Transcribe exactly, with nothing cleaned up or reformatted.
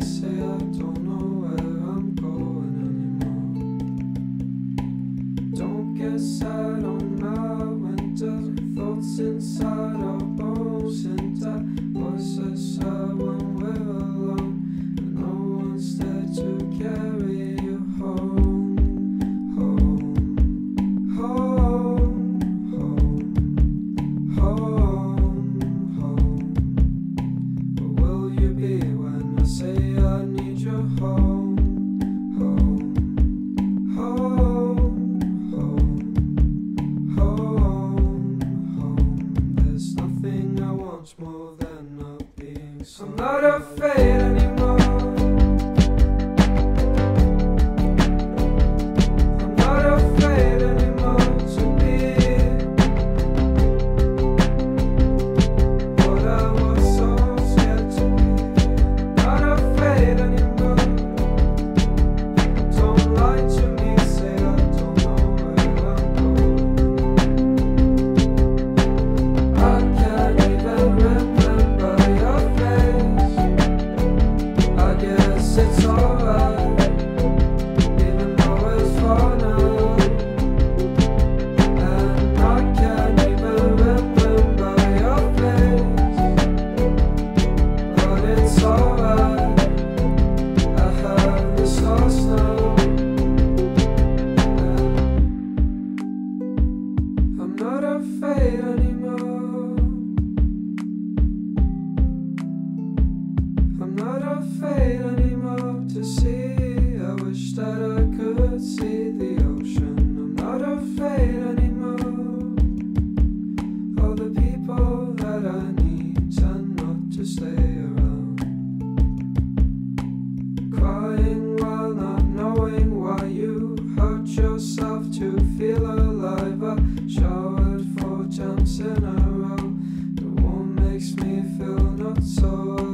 say I don't know where I'm going anymore. Don't get sad on my winter, thoughts inside our bones, and that voice is sad when we're alone, and no one's there to carry you home. Say I need your home, home, home, home, home, home. There's nothing I want more than not being so. I'm not afraid anymore. I'm not afraid anymore to be what I was so scared to be. It's alright, even though it's far now, and I can't even remember your face, but it's alright, I have the sauce now, I'm not afraid anymore. I'm not afraid anymore to see. I wish that I could see the ocean. I'm not afraid anymore. All the people that I need tend not to stay around, crying while not knowing why you hurt yourself to feel alive. I showered four jumps in a row. The warmth makes me feel not so